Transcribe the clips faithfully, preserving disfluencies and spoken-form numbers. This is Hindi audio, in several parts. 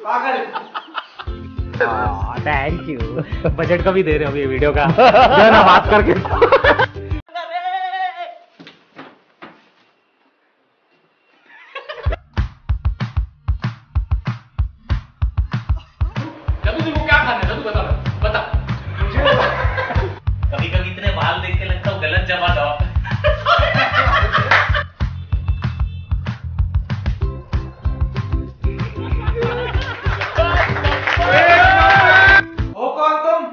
पागल। Thank you. बजट का भी दे रहे हो ये वीडियो का जो है ना बात करके। तुमको क्या खाना है तू बता बता मुझे कभी कभी इतने बाल देख के लगता हूँ गलत जमा दो। हो कौन तुम?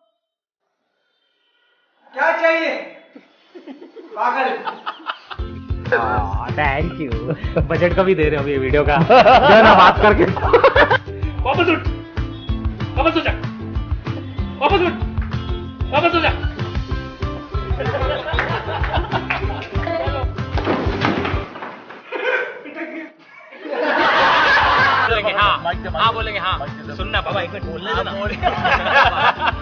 क्या चाहिए? पागल। Thank you. बजट का भी दे रहे हो ये वीडियो का जो है ना बात करके। वापस उठ वापस हो जा वापस उठ वापस हो जा। बोलेंगे हाँ हाँ बोलेंगे हाँ सुनना बाबा एक मिनट बोलने देना।